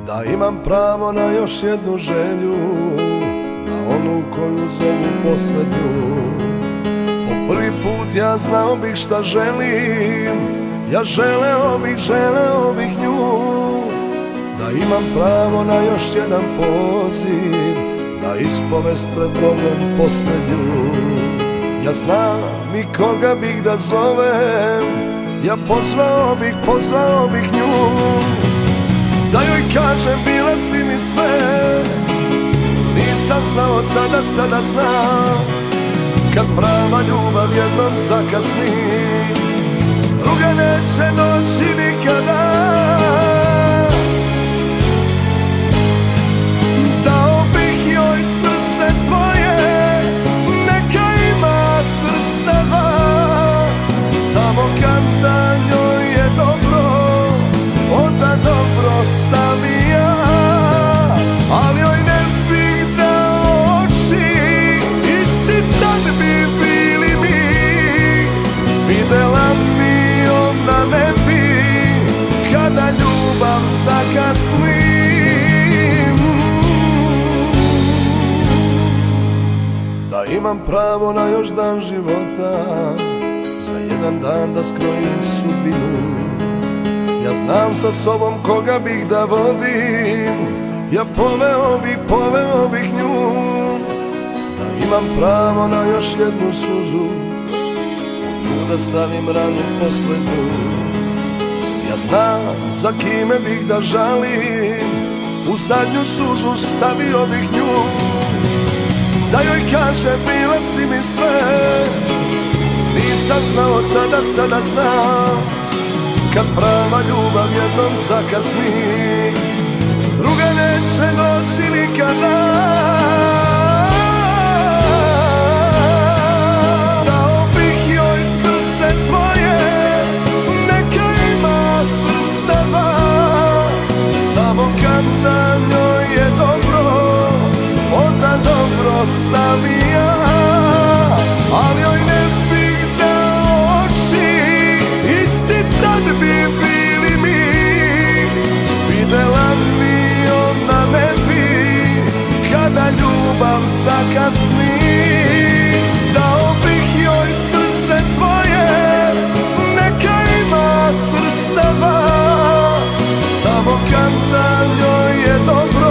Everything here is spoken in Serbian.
Da imam pravo na još jednu želju, na onu koju zovu poslednju. Po prvi put ja znao bih šta želim, ja želeo bih nju. Da imam pravo na još jedan poziv, na ispovest pred Bogom poslednju. Ja znam i koga bih da zovem, ja pozvao bih nju. Da joj kažem bila si mi sve, nisam znao tada, sada znam. Kad prava ljubav jednom zakasni, druga neće doći nikada. Dao bih joj srce svoje, neka ima srca dva. Samo kada njoj je dobro, onda dobro sam i ja. Ali joj ne bih dao oči, isti tad bi bili mi. Videla mi onda ne bi, kada ljubav zakasni. Da imam pravo na još dan života, za jedan dan da skrojim sudbinu. Ja znam sa sobom koga bih da vodim, ja poveo bih nju. Da imam pravo na još jednu suzu, u nju da stavim ranu poslednju. Ja znam za kime bih da žalim, u zadnju suzu stavio bih nju. Da joj kažem bila si mi sve, nisam znao tada, sada znam. Kad prava ljubav jednom zakasni, druga neće doći nikada. Dao bih joj srce svoje, neka ima srca dva. Samo kada njoj je dobro, onda dobro sam i ja. Ali joj ne bih dao oči, isti tad bi bili mi. Videla mi onda ne bi, kada ljubav zakasni. Dao bih joj srce svoje, neka ima srca dva. Samo kada njoj je dobro,